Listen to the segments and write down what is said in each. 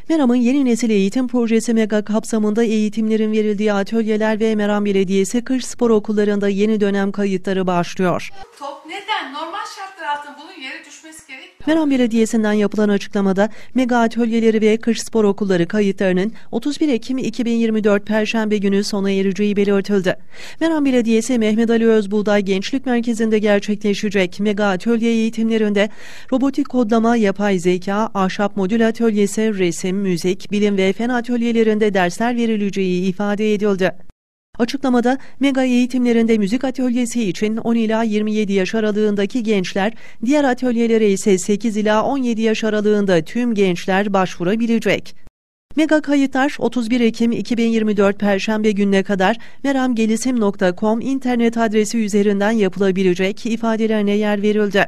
Meram'ın yeni nesil eğitim projesi MEGA kapsamında eğitimlerin verildiği atölyeler ve Meram Belediyesi Kış Spor Okullarında yeni dönem kayıtları başlıyor. Top neden? Normal şartlar altında bunun yere düşmesi gerekmiyor. Meram Belediyesi'nden yapılan açıklamada MEGA atölyeleri ve Kış Spor Okulları kayıtlarının 31 Ekim 2024 Perşembe günü sona ereceği belirtildi. Meram Belediyesi Mehmet Ali Özbuğday Gençlik Merkezi'nde gerçekleşecek MEGA atölye eğitimlerinde robotik kodlama, yapay zeka, ahşap modül atölyesi, resim, müzik, bilim ve fen atölyelerinde dersler verileceği ifade edildi. Açıklamada MEGA eğitimlerinde müzik atölyesi için 10 ila 27 yaş aralığındaki gençler, diğer atölyelere ise 8 ila 17 yaş aralığında tüm gençler başvurabilecek. MEGA kayıtlar 31 Ekim 2024 Perşembe gününe kadar meramgelisim.com internet adresi üzerinden yapılabilecek ifadelerine yer verildi.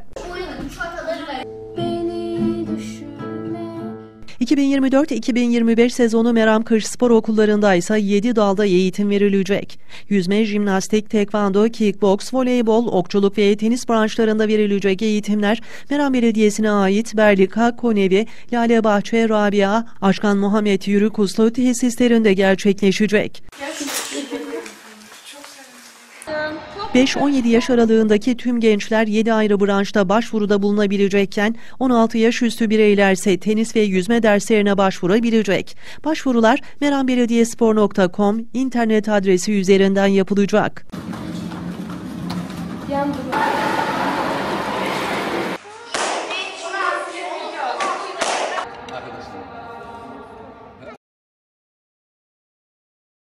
2024-2025 sezonu Meram Kış Spor Okullarında ise 7 dalda eğitim verilecek. Yüzme, jimnastik, tekvando, kickboks, voleybol, okçuluk ve tenis branşlarında verilecek eğitimler Meram Belediyesi'ne ait Berlika, Konevi, Lale Bahçe, Rabia, Aşkan Muhammed Yürükuslu tesislerinde gerçekleşecek. 5-17 yaş aralığındaki tüm gençler 7 ayrı branşta başvuruda bulunabilecekken 16 yaş üstü bireyler ise tenis ve yüzme derslerine başvurabilecek. Başvurular merambelediyespor.com internet adresi üzerinden yapılacak.